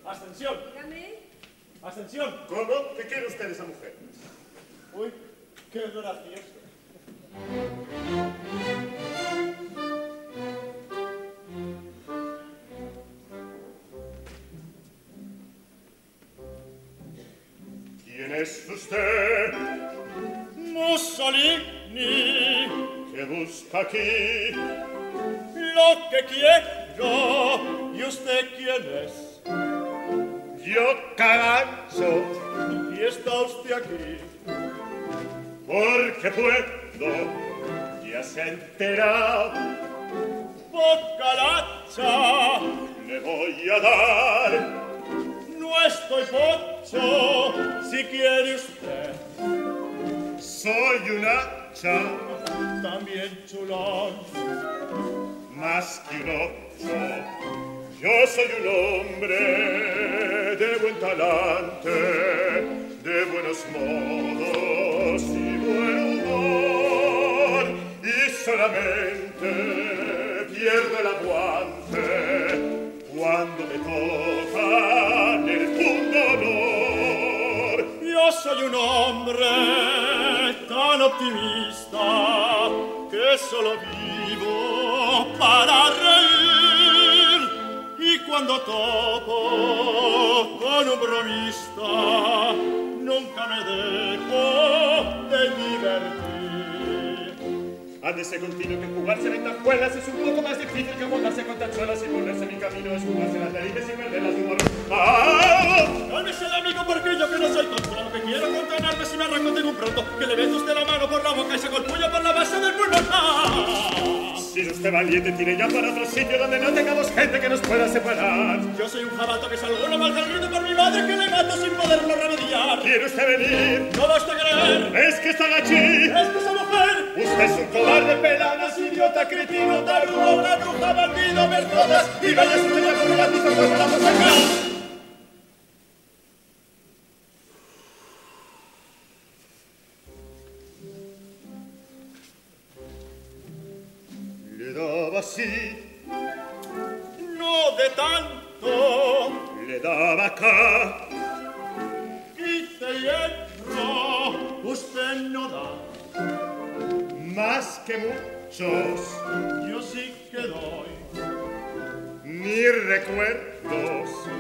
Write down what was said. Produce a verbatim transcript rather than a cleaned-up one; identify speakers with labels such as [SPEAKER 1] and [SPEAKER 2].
[SPEAKER 1] Ascensión.
[SPEAKER 2] Dígame.
[SPEAKER 1] Ascensión.
[SPEAKER 3] ¿Cómo? ¿Qué quiere usted de esa mujer?
[SPEAKER 1] Uy, qué gracioso.
[SPEAKER 3] ¿Quién es usted?
[SPEAKER 1] Mussolini.
[SPEAKER 3] ¿Qué busca aquí?
[SPEAKER 1] Lo que quiero. ¿Y usted quién es?
[SPEAKER 3] Yo, Carazo.
[SPEAKER 1] ¿Y está usted aquí?
[SPEAKER 3] Porque puedo. Ya se ha enterado.
[SPEAKER 1] Bocalacha.
[SPEAKER 3] Le voy a dar.
[SPEAKER 1] No estoy pocho, si quiere usted.
[SPEAKER 3] Soy un hacha.
[SPEAKER 1] También chulón.
[SPEAKER 3] Más que un ocho. Yo soy un hombre de buen talante, de buenos modos y buen humor. Y solamente pierdo el aguante cuando me tocan el pundonor.
[SPEAKER 1] Yo soy un hombre tan optimista que solo vivo para reír. Y cuando topo con un bromista, nunca me dejo de divertir.
[SPEAKER 3] Ándese continuo que jugarse ventajuelas es un poco más difícil que aguantarse con tachuelas y ponerse mi camino es jugarse las narices y perderlas de humor. ¡Ah!
[SPEAKER 1] Cálmese el amigo porque yo que no soy tonto. Lo que quiero contenerme si me arranco tengo un pronto. Que le mete usted la mano por la boca y saco el puño por la base del pulmón. ¡Ah!
[SPEAKER 3] Si usted valiente, tire ya para otro sitio donde no tengamos gente que nos pueda separar.
[SPEAKER 1] Yo soy un jabato que salgo una mal saliendo por mi madre que le mato sin poderlo remediar.
[SPEAKER 3] ¿Quiere usted venir?
[SPEAKER 1] No basta creer.
[SPEAKER 3] Es que está gachí.
[SPEAKER 1] Es que esa mujer.
[SPEAKER 3] Usted es un cobarde, pelanas, idiota, cretino, tarugo, una bruja, bandido, vergotas. Y vaya usted ya con el lápiz a la acá. Le daba así.
[SPEAKER 1] No de tanto.
[SPEAKER 3] Le daba acá.
[SPEAKER 1] Quise hierro. Usted no da.
[SPEAKER 3] Más que muchos.
[SPEAKER 1] Yo sí que doy.
[SPEAKER 3] Mis recuerdos